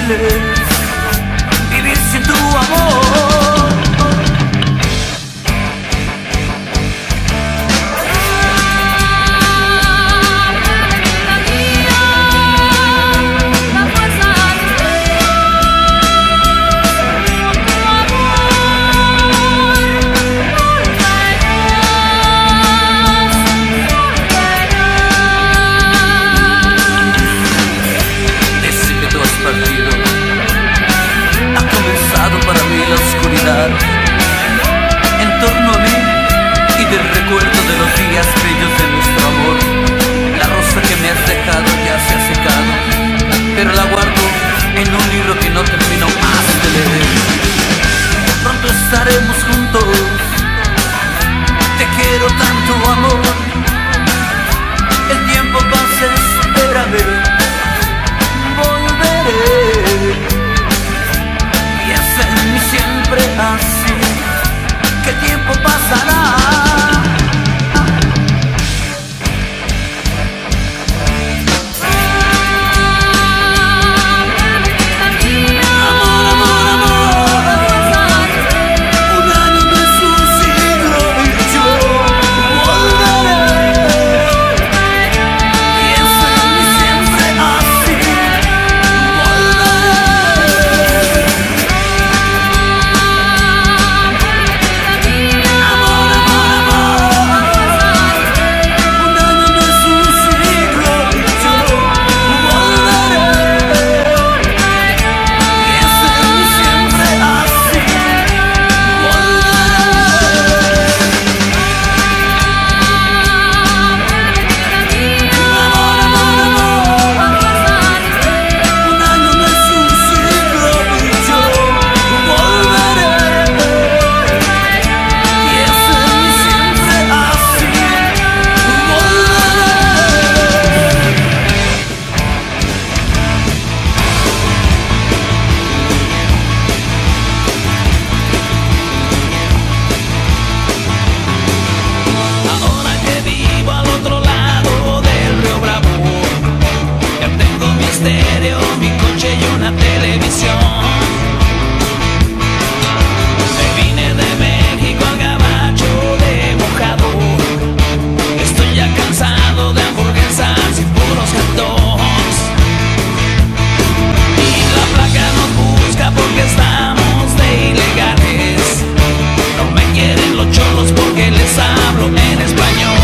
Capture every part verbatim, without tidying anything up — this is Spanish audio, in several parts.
imposible vivir sin tu amor. En torno a mí y del recuerdo de los días bellos de nuestro amor. La rosa que me has dejado ya se ha secado, pero la guardo en un libro que no termino más de leer. Pronto estaremos juntos, te quiero tanto amor. El tiempo pasa, espérame, volveré. Y es en mí siempre así, que el tiempo pasará. Mi coche y una televisión. Me vine de México al gabacho de Mojador. Estoy ya cansado de hamburguesas y puros hot dogs. Y la placa nos busca porque estamos de ilegales. No me quieren los cholos porque les hablo en español.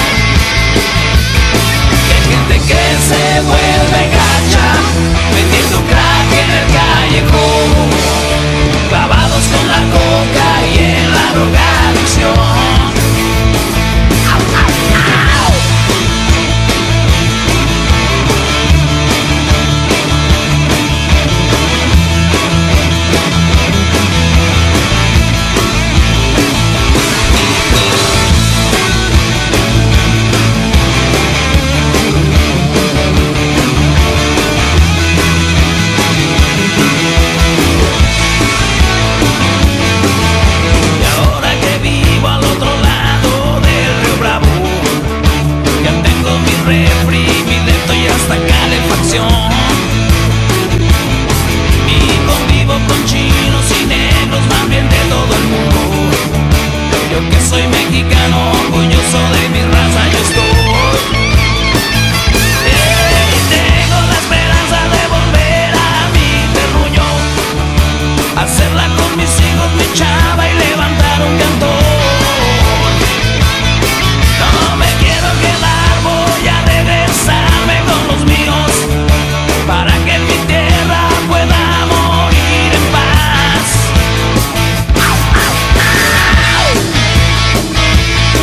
Y hay gente que se vuelve gacha vendiendo crack en el callejón, clavados con la coca y en la drogadicción. ¡Au, au, au! Refri, mi depto y hasta calefacción. Y convivo con chinos y negros, más bien de todo el mundo. Yo que soy mexicano, orgulloso de mi raza, yo estoy. Y tengo la esperanza de volver a mi terruño, hacerla con mis hijos, mi chava y levantar un cantón. No me quiero quedar, voy a regresarme con los míos, para que en mi tierra pueda morir en paz. ¡Au, au, au!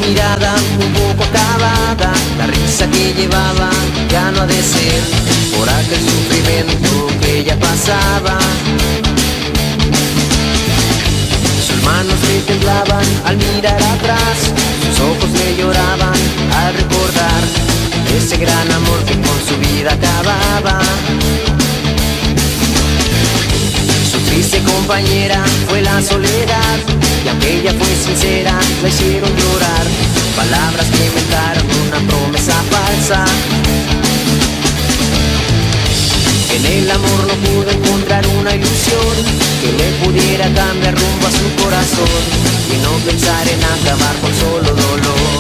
mirada un poco acabada, la risa que llevaba ya no ha de ser por aquel sufrimiento que ella pasaba. Sus manos le temblaban al mirar atrás, sus ojos le lloraban al recordar ese gran amor que con su vida acababa. Su triste compañera fue la soledad, y aunque ella fue sincera, la hicieron llorar. Palabras que inventaron una promesa falsa. En el amor no pudo encontrar una ilusión que le pudiera cambiar rumbo a su corazón y no pensar en acabar con solo dolor.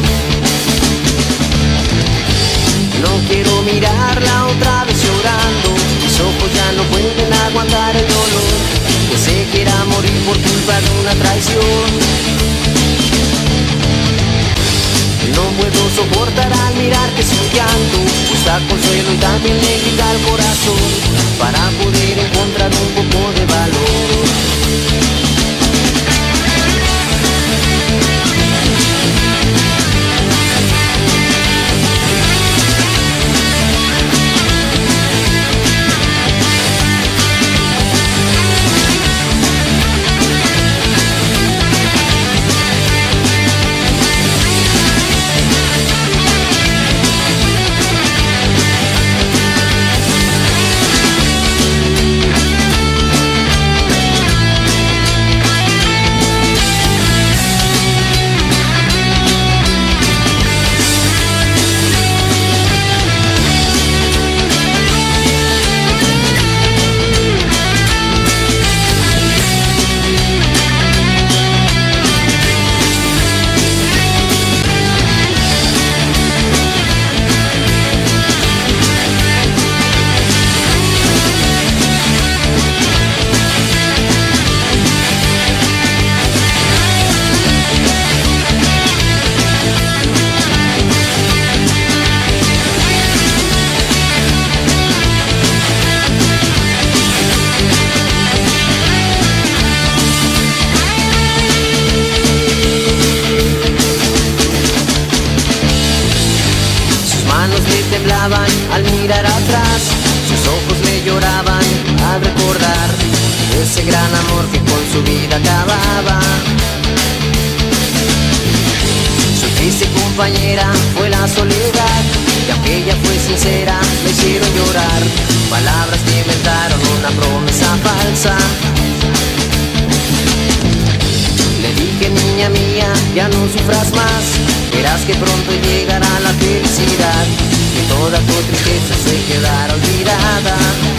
No quiero mirarla otra vez llorando, mis ojos ya no pueden aguantar el dolor, que se quiera morir por culpa de una traición. No puedo soportar al mirar que su llanto busca consuelo y también le quita el corazón para poder encontrar un poco de valor. Al mirar atrás, sus ojos le lloraban al recordar ese gran amor que con su vida acababa. Su triste compañera fue la soledad, y aunque ella fue sincera, le hicieron llorar. Palabras que inventaron una promesa falsa. Le dije, niña mía, ya no sufras más, verás que pronto llegará la felicidad, que toda tu tristeza se quedará olvidada.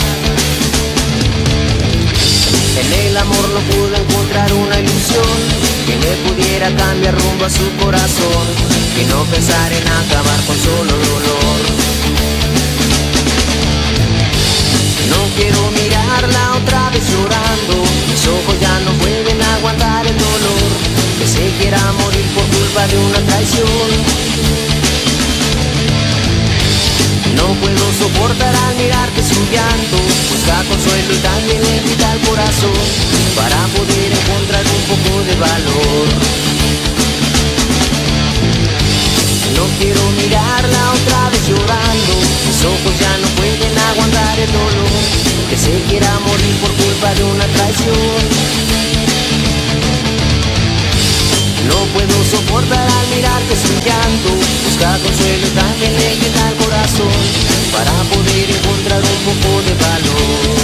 En el amor no pudo encontrar una ilusión que le pudiera cambiar rumbo a su corazón y no pensar en acabar con solo dolor. No quiero mirarla otra vez llorando, mis ojos ya no pueden aguantar el dolor, que se quiera morir por culpa de una traición. No puedo soportar al mirar que su llanto busca consuelo y también le quita el corazón para poder encontrar un poco de valor. No quiero mirarla otra vez llorando, mis ojos ya no pueden aguantar el dolor, que se quiera morir por culpa de una traición. No puedo soportar al mirar que su llanto busca consuelo y también le quita el corazón para poder encontrar un poco de valor.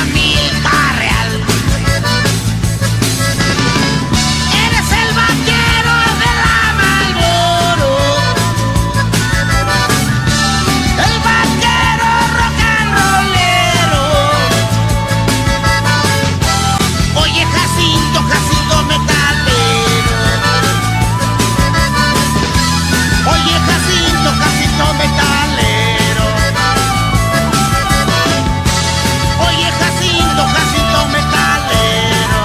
la milpa real. Eres el vaquero de la Marlboro, el vaquero rock and rollero. Oye, Jacinto, Jacinto metalero. Oye, Jacinto, Jacinto metalero. Oye, Jacinto, Jacinto metalero.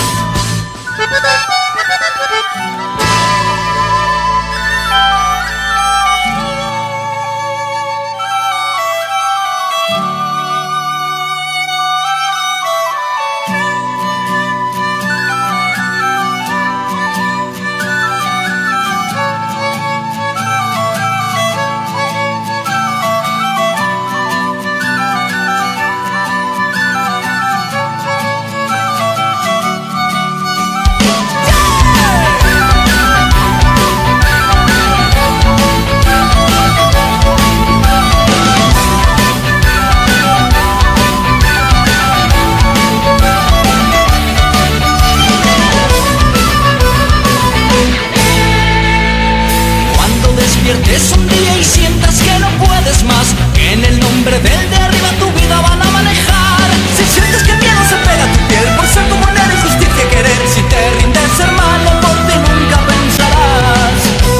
Despiertes un día y sientas que no puedes más, que en el nombre del de arriba tu vida van a manejar. Si sientes que el miedo se pega a tu piel por ser como una injusticia querer, si te rindes, hermano, por ti nunca pensarás.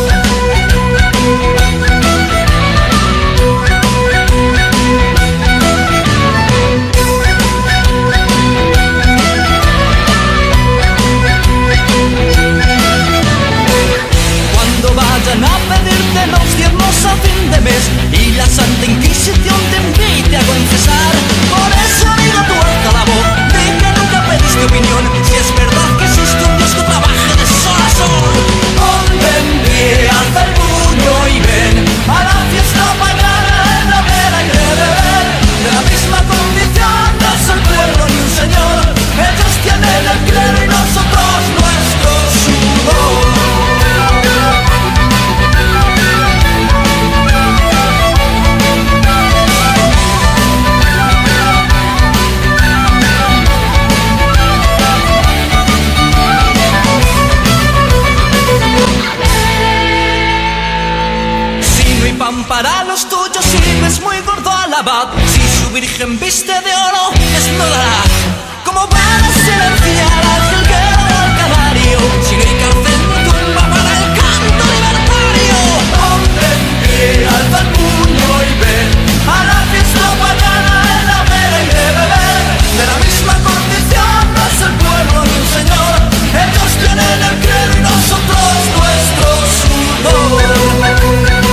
Cuando vayan a pedirte los diezmos a fin de mes y la Santa Inquisición te invite a confesar, por eso digo, tú alza la voz, di que nunca pediste opinión, si es verdad que existe un Dios que trabaje de sol a sol. Ponte en pie, alza el puño y ven a la fiesta pagana en la vera y de beber. De la misma condición no es el pueblo ni un señor, ellos tienen el clero y nosotros nuestro sudor. Pan para los tuyos sirves muy gordo al abad. Si su virgen viste de oro, desnudará. ¿Cómo van a silenciar al jilguero al canario? Si no hay cárcel ni tumba para el canto libertario. Ponte en pie, alza el puño y ven a la fiesta pagana en la vera y de beber. De la misma condición no es el pueblo ni un señor, ellos tienen el credo y nosotros nuestro sudor.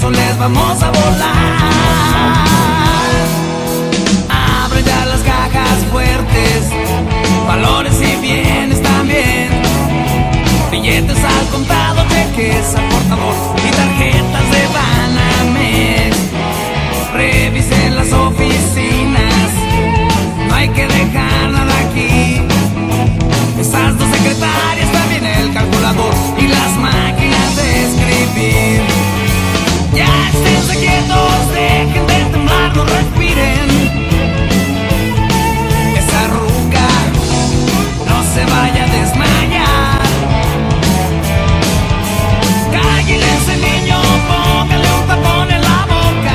soles vamos a volar. Abre ya las cajas fuertes, valores y bienes también, billetes al contado, cheques al portador y tarjetas de Banamex. Revisen las oficinas, no hay que dejar nada aquí. Esas dos secretarias, también el calculador y las máquinas de escribir. Ya esténse quietos, dejen de temblar, no respiren. Esa ruca no se vaya a desmayar. Cállale ese niño, póngale un tapón en la boca.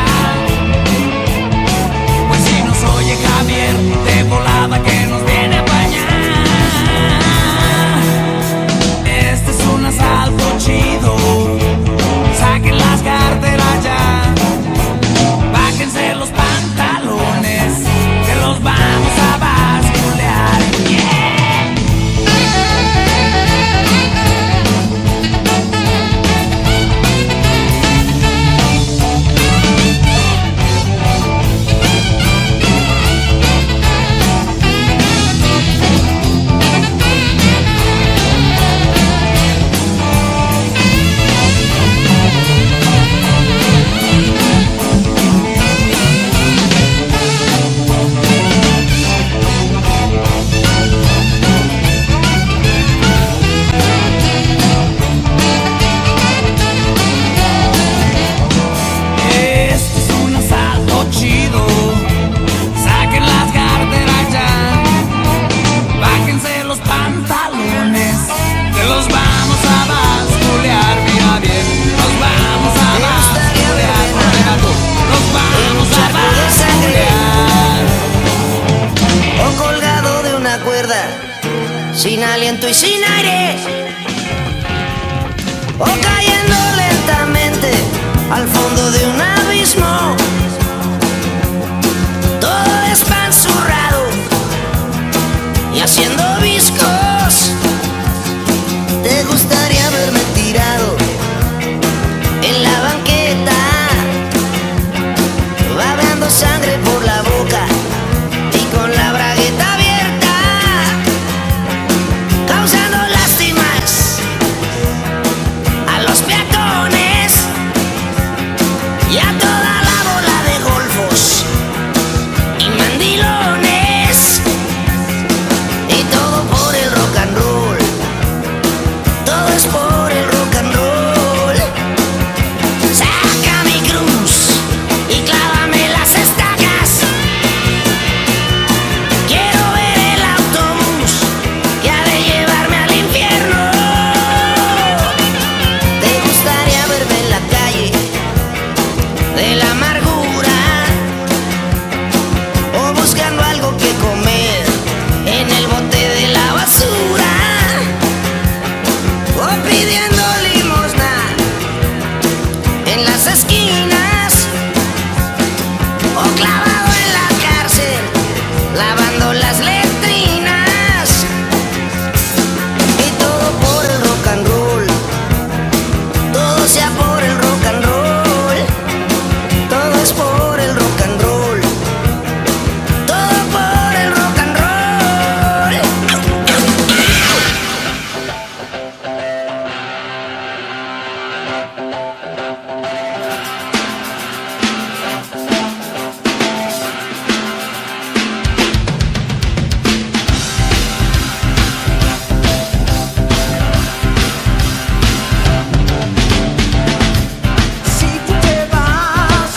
Pues si nos oye Javier, de volada que nos viene a bañar. Este es un asalto chido, saquen las carteras ya, bájense los pantalones, que los vamos a basculear. Yeah. Sin aliento y sin aire, o cayendo lentamente al fondo de un abismo. Todo espanzurrado y haciendo viscos. Te gustaría verme tirado en la banqueta, babeando sangre por la boca y con la bragueta abierta, causando lástimas a los peatones y a toda la bola de golfos y mandilones. Y todo por el rock and roll, todo es por el rock and roll. Saca mi cruz y clávame las estacas. Quiero ver el autobús que ha de llevarme al infierno. Te gustaría verme en la calle de la amargura, o buscando algo que comer en el bote de la basura, o pidiendo limosna en las esquinas, o clavado en la cárcel lavando las letrinas. Y todo por el rock and roll, todo sea por el rock and roll, todo es por el rock and roll, todo por el rock and roll. Si tú te vas,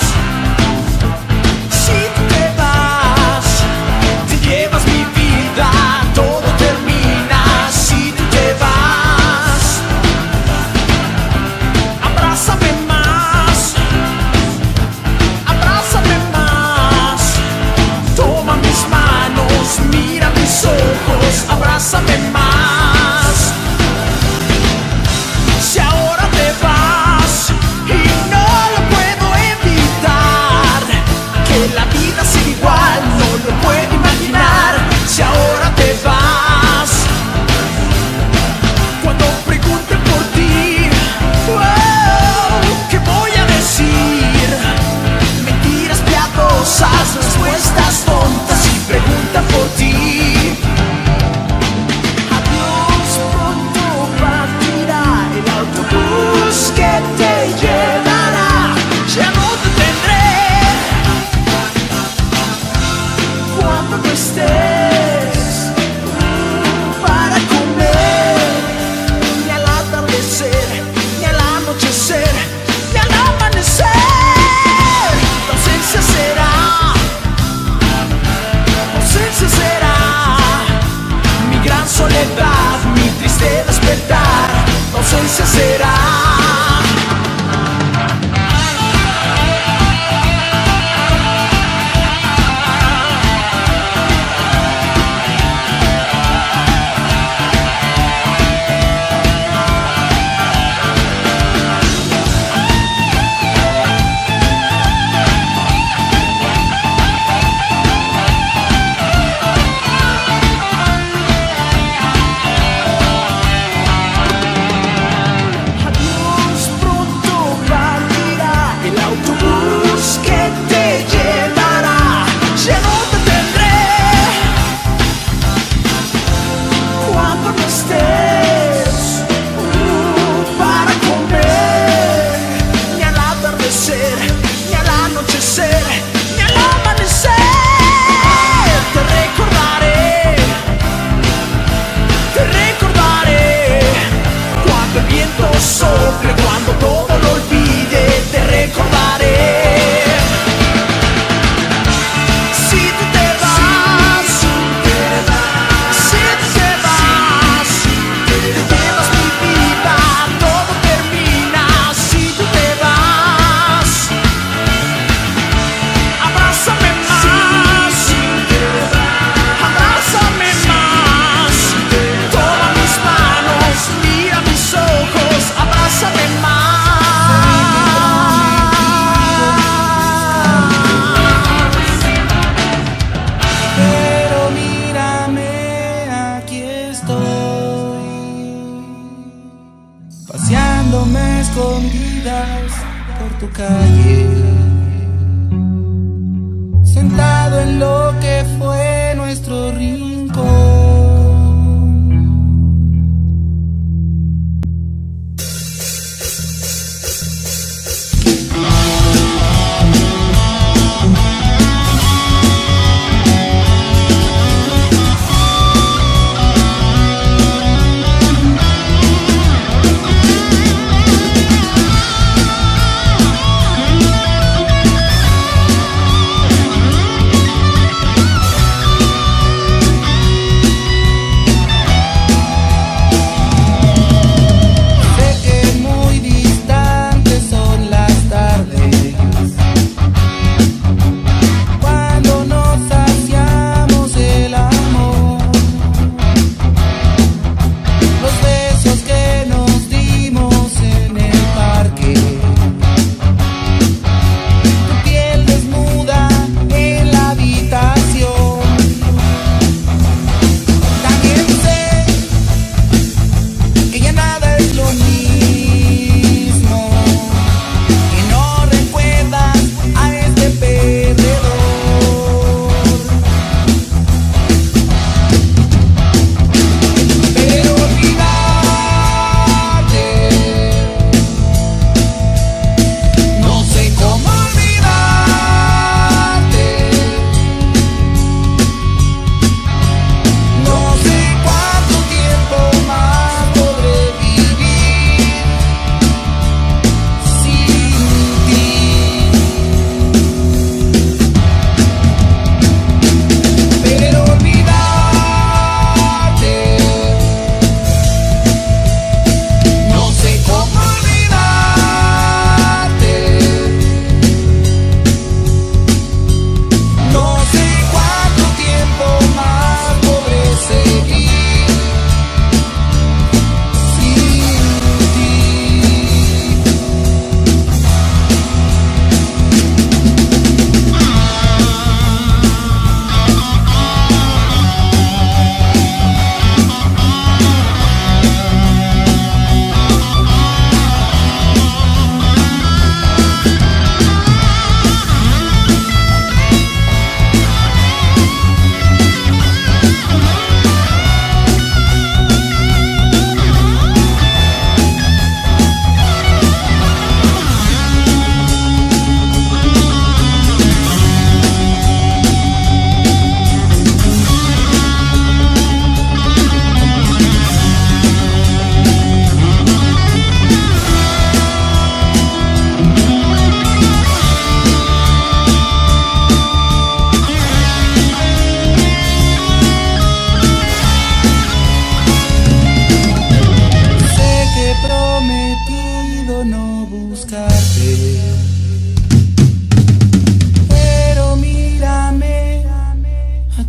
si tú te vas, te llevas mi vida, todo termina. Si tú te vas, abrázame más, abrázame más, toma mis manos, mira mis ojos, abrázame más. Si ahora te vas y no lo puedo evitar, que la vida sigue igual, no lo puedo imaginar. Si ahora te vas, cuando pregunten por ti, oh, ¿qué voy a decir? cosas, respuestas tontas y preguntan por ti. Adiós, pronto partirá el autobús que te llevará. Ya no te tendré cuando no estés para comer, ni al atardecer, ni al anochecer, ni al amanecer. Tu ausencia será, tu ausencia será mi gran soledad, mi triste despertar. Tu ausencia será. Sople cuando todo lo olvide, te recordaré. Si tú te vas, si tú te vas, si tú te vas, te llevas mi vida, todo termina. Si tú te vas, abrázame más, abrázame más, toma mis manos, mira mis ojos, abrázame más. Pero mírame, aquí estoy, paseándome escondidas por tu calle, sentado en lo que fue nuestro rincón.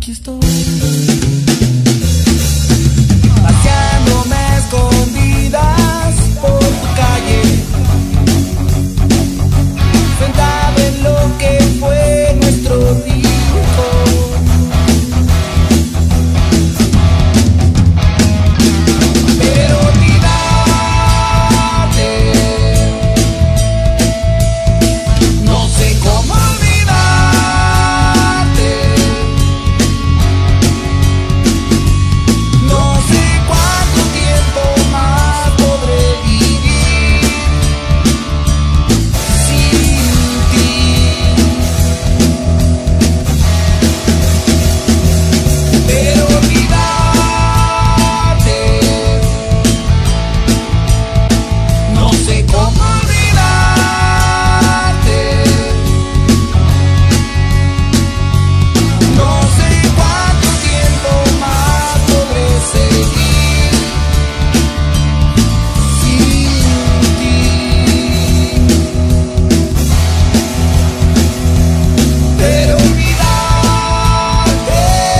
aquí estoy. Paseándome a escondidas por tu calle, sentado en lo que fue nuestro tiempo. Pero olvidarte, no sé cómo olvidarte, no sé cuánto tiempo más podré vivir sin ti. Pero olvidarte, no sé cómo olvidarte, no sé cuánto tiempo más podré seguir sin ti. Pero olvidarte,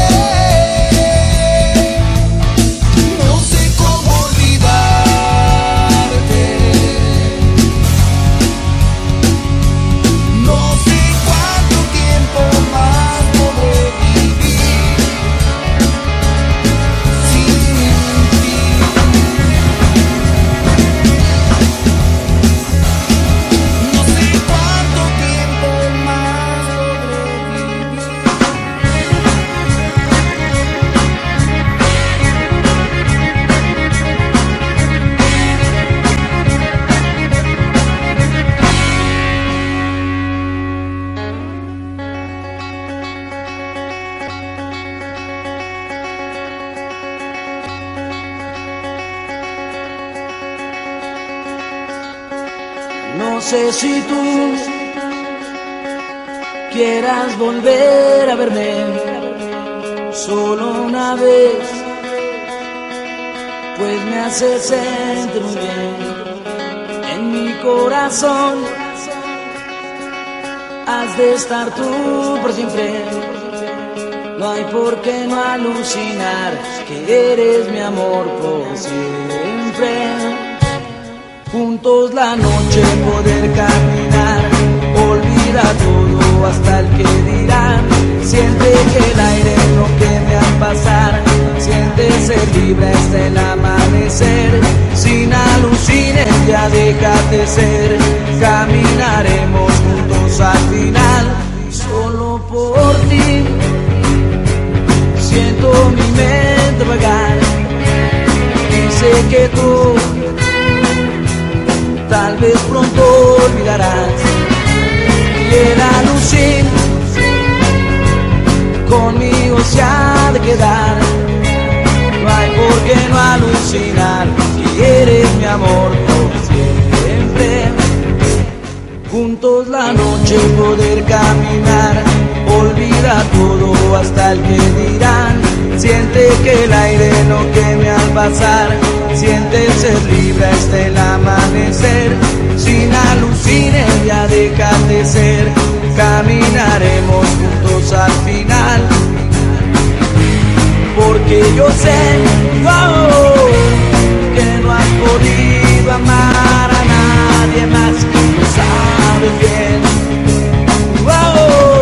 no sé cómo olvidarte, no sé cuánto tiempo más podré vivir sin ti. No sé cuánto tiempo más podré vivir. No sé si tú quieras volver a verme solo una vez, pues me hace sentir muy bien en mi corazón. Has de estar tú por siempre, no hay por qué no alucinar que eres mi amor por siempre. Juntos la noche poder caminar, olvida todo hasta el que dirán. Siente que el aire no queme al pasar, siente ser libre hasta el amanecer. Sin alucines ya déjate ser, caminaremos juntos al final. Solo por ti siento mi mente vagar, y sé que tú tal vez pronto olvidarás. Y el alucín conmigo se ha de quedar. No hay por qué no alucinar que eres mi amor por siempre. Juntos la noche poder caminar, olvida todo hasta el que dirán. Siente que el aire no queme al pasar, siente ser libre hasta el amanecer. Sin alucines ya déjate ser, caminaremos juntos al final. Porque yo sé, oh, que no has podido amar a nadie más, lo sabes bien. Oh,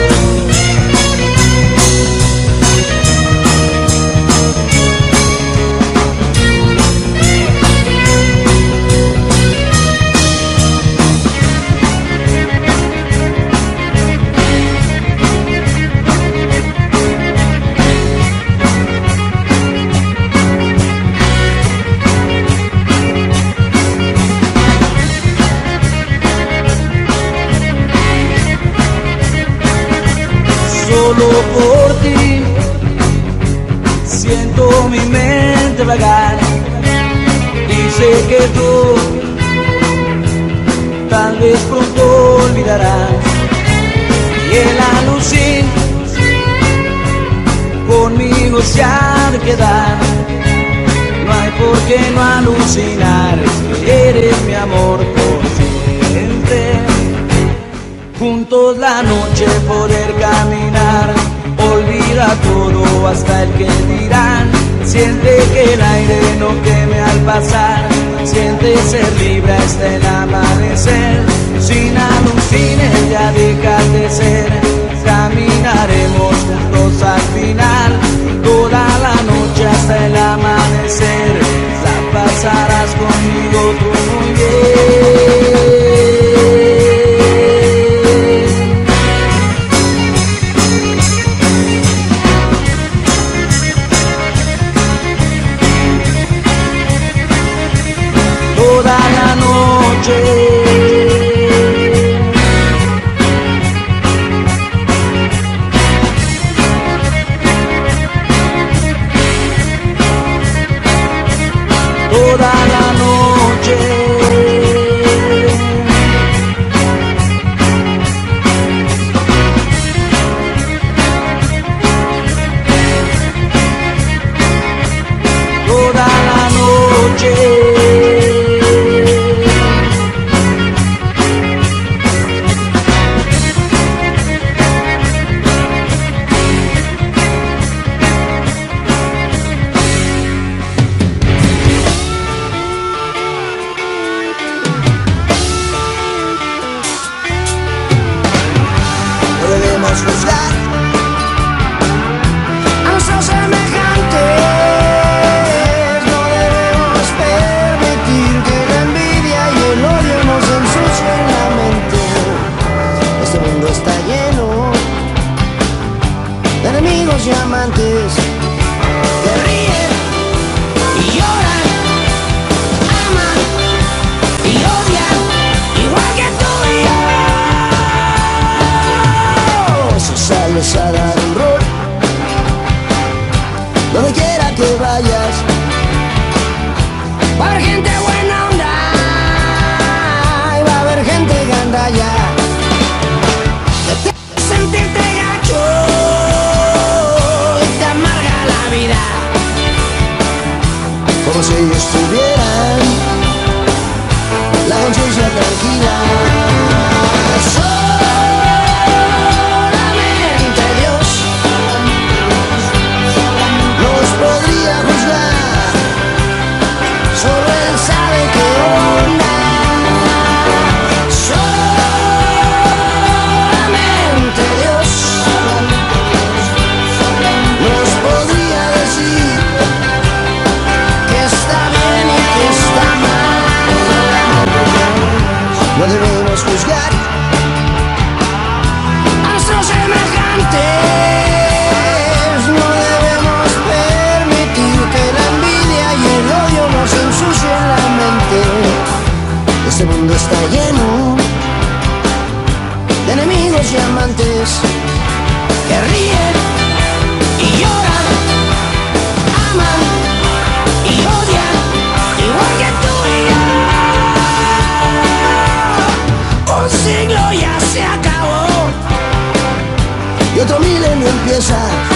solo por ti siento mi mente vagar, y sé que tú tal vez pronto olvidarás. Y el alucín conmigo se ha de quedar. No hay por qué no alucinar, que eres mi amor por siempre. Juntos la noche poder caminar, olvida todo hasta el que dirán. Siente que el aire no queme al pasar, siente ser libre hasta el amanecer. Sin alucines ya dejas de ser, caminaremos juntos al final, toda la noche hasta el amanecer. La pasarás conmigo tú muy bien. Toda la noche. Toda la noche. Toda la noche. Juzgar a nuestros semejantes, no debemos permitir que la envidia y el odio nos ensucien la mente. Este mundo está lleno de enemigos y amantes que ríen y lloran, aman y odian, igual que tú y yo. Sales a dar un rol donde quiera que vayas. Va a haber gente buena onda y va a haber gente gandalla que te hace sentirte gacho y te amarga la vida, como si ellos tuvieran la conciencia tranquila. No debemos juzgar a nuestros semejantes, no debemos permitir que la envidia y el odio nos ensucien la mente. Este mundo está lleno de enemigos y amantes que ríen y lloran, aman y odian, igual que tú y yo. Un siglo ya se acabó y otro milenio empieza,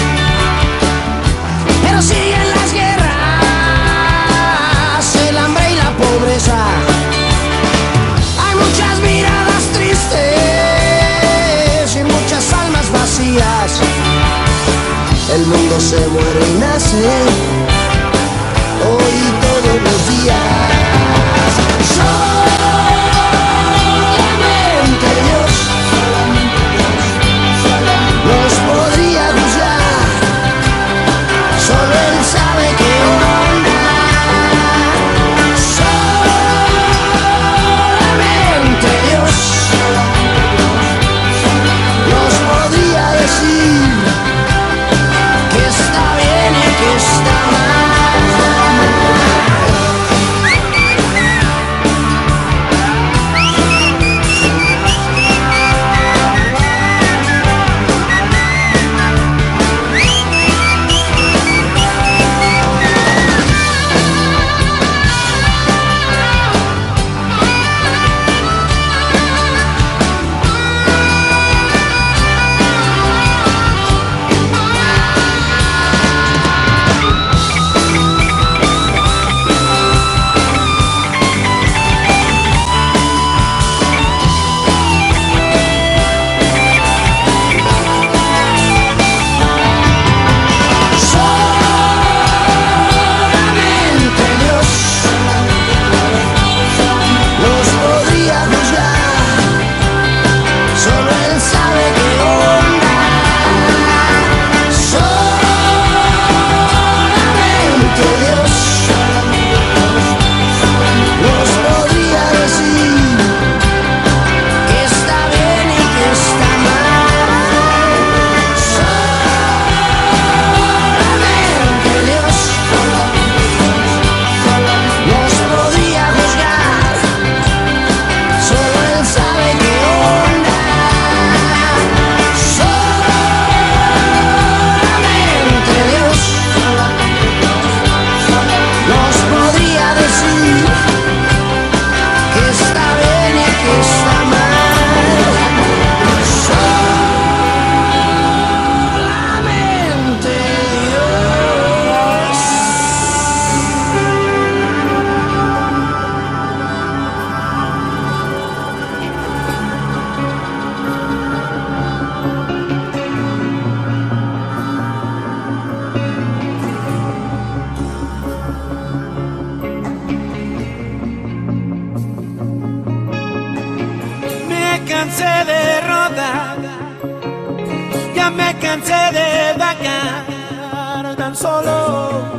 pero siguen las guerras, el hambre y la pobreza. Hay muchas miradas tristes y muchas almas vacías. El mundo se muere y nace hoy y todos los días. Nos podría juzgar, solo Él sabe qué onda. Solamente Dios nos podría decir que está bien y que está mal. cansé de rodar, ya me cansé de vagar tan solo.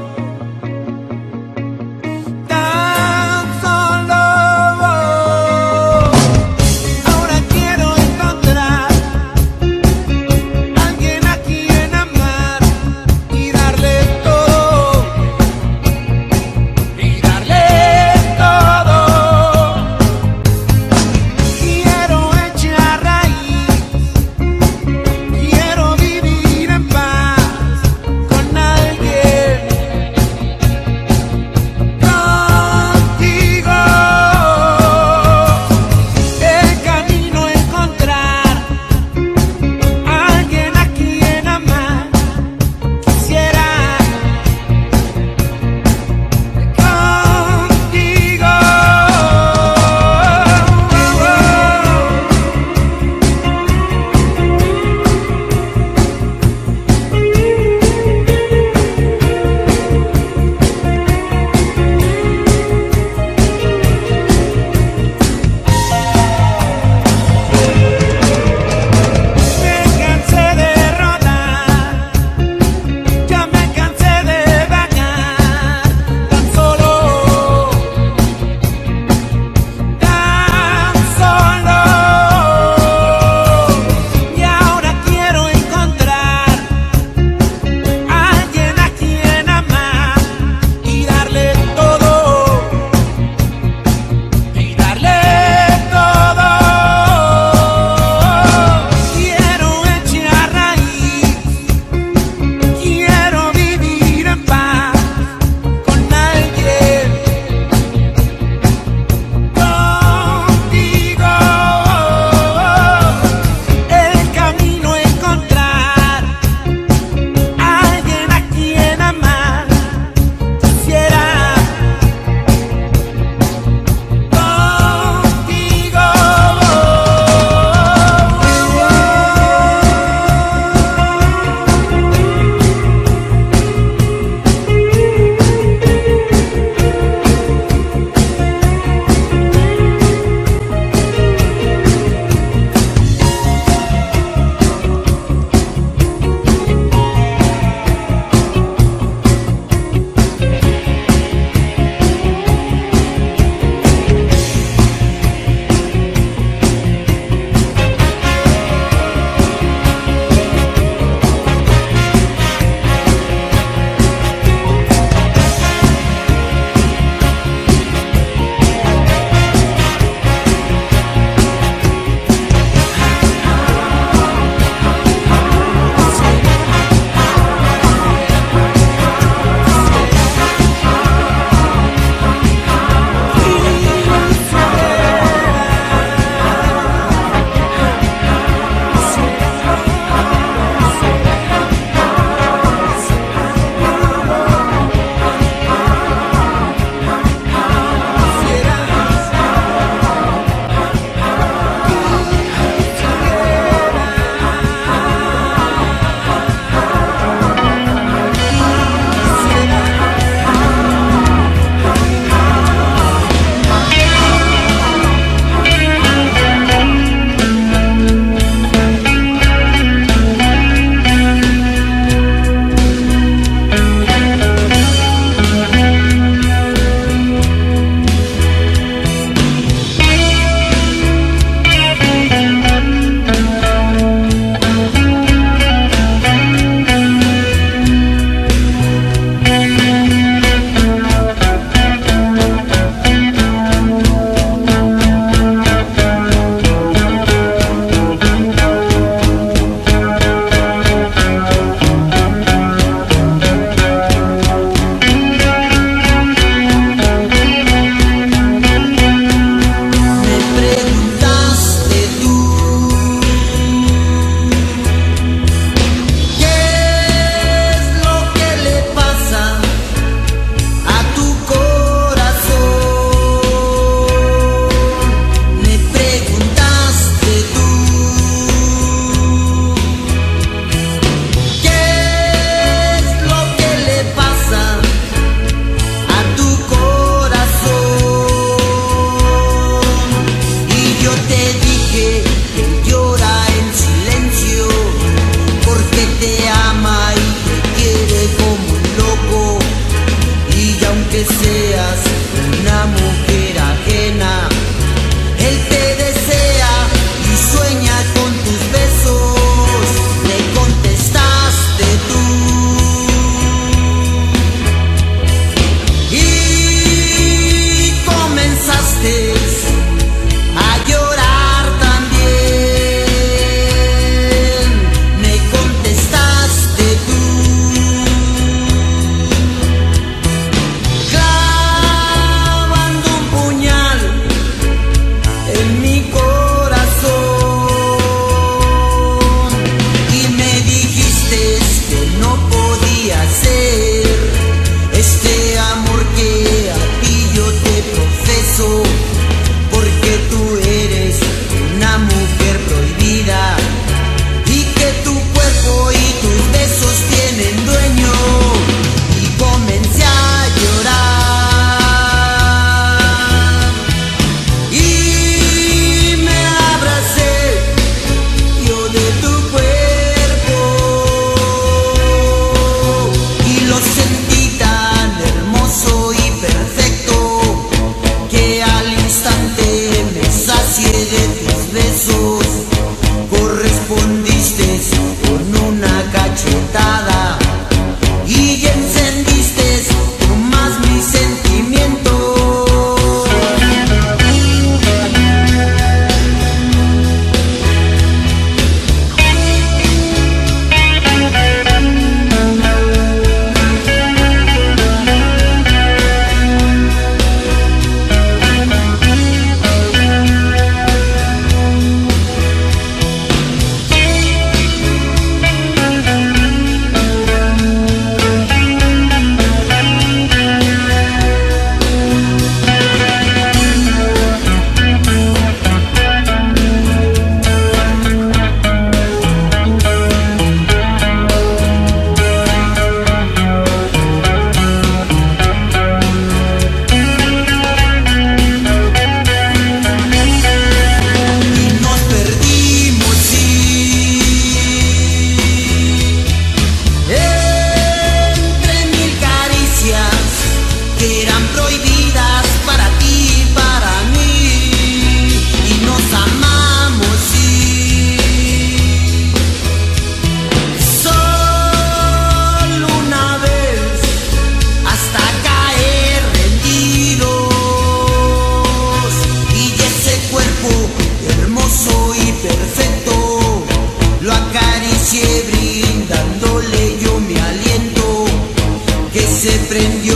prendió